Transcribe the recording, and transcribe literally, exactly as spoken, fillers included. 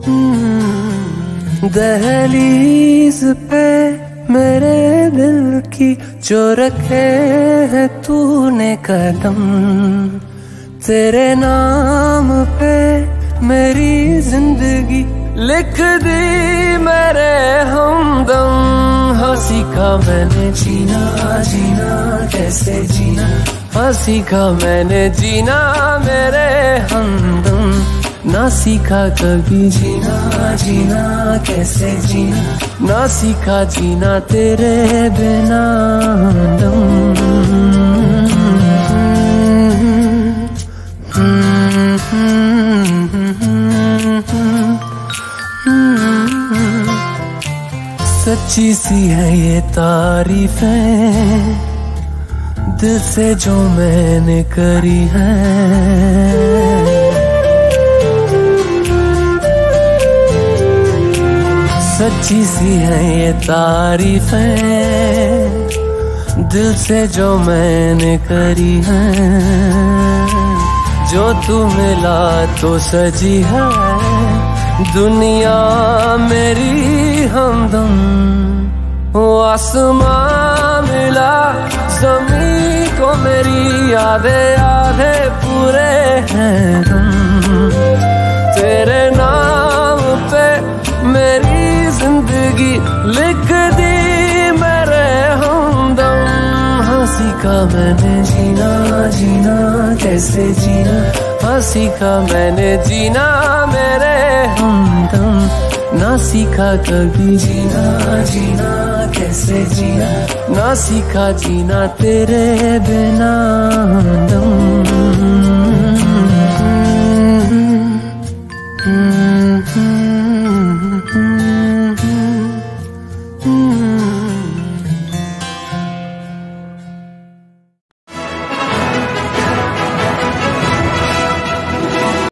दहलीज पे मेरे दिल की जो रखे है तूने कदम, तेरे नाम पे मेरी जिंदगी लिख दी मेरे हमदम। हाँ सीखा मैंने जीना जीना कैसे जीना, हाँ सीखा मैंने जीना मेरे हमदम। ना सीखा कभी जीना जीना कैसे जीना, ना सीखा जीना तेरे बिना दम। सच्ची सी है ये तारीफें दिल से जो मैंने करी है, सच्ची सी है ये तारीफें दिल से जो मैंने करी है। जो तू मिला तो सजी है दुनिया मेरी हमदम। वो आसमां मिला ज़मीं को मेरी यादें आधे पूरे हैं हम। तेरे नाम पे मेरी जिंदगी लिख दी मेरे हमदम। हाँ सीखा मैंने जीना जीना कैसे जीना, हाँ सीखा मैंने जीना मेरे हमदम। ना सीखा कभी जीना जीना कैसे जीना, ना सीखा जीना तेरे बिना हमदम।